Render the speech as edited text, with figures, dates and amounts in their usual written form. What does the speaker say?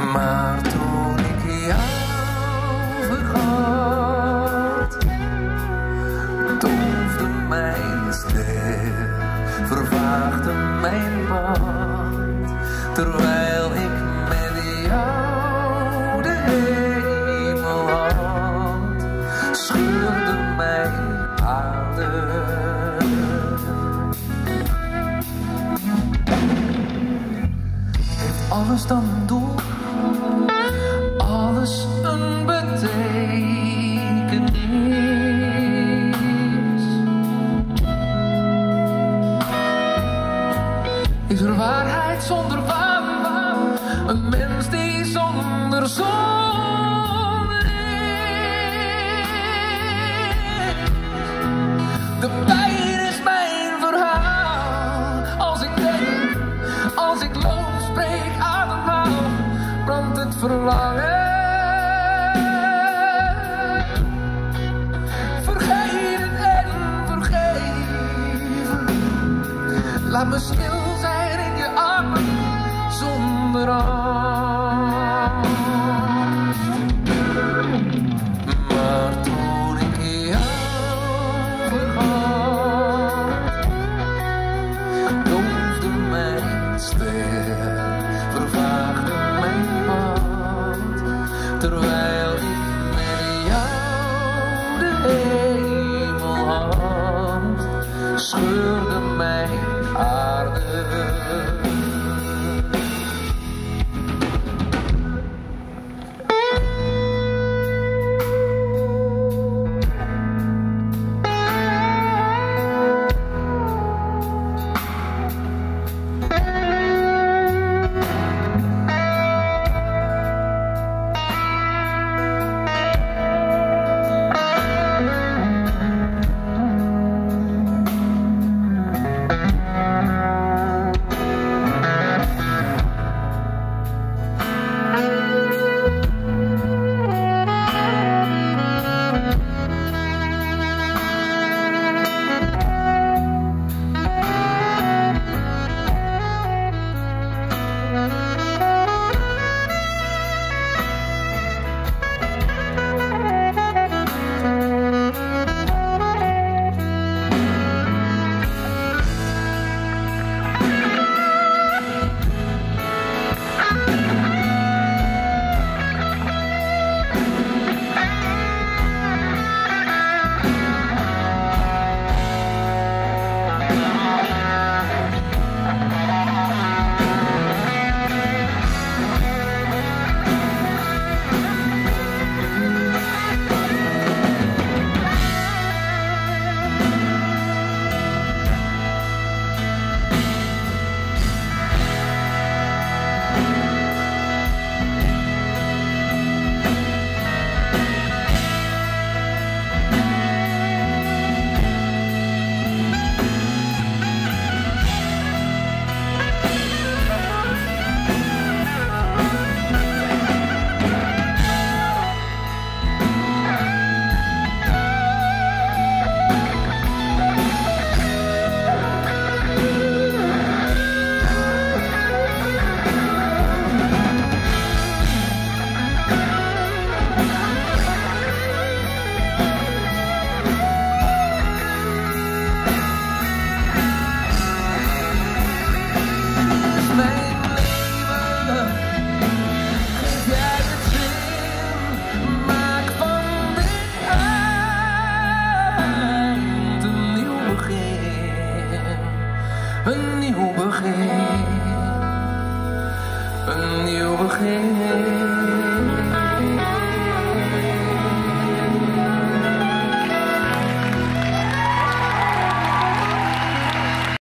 Maar toen ik jou vergat, doofde mijn ster, vervaagde mijn pad, terwijl ik met jou de hemel had, scheurde mijn aarde. Heeft alles dan een doel? Alles een betekenis? Is er waarheid zonder waan? Een mens die zonder zon is? De pijn is mijn verhaal. Als ik denk, als ik loop, spreek, ademhaal, brandt het verlangen. Vergeten en vergeven. Laat me stil zijn in je armen zonder angst. Maar toen ik jou vergat, doofde mijn ster, vervaagde mijn pad, terwijl ik met jou de hemel had, scheurde mijn aarde. Een nieuw begin, een nieuw begin.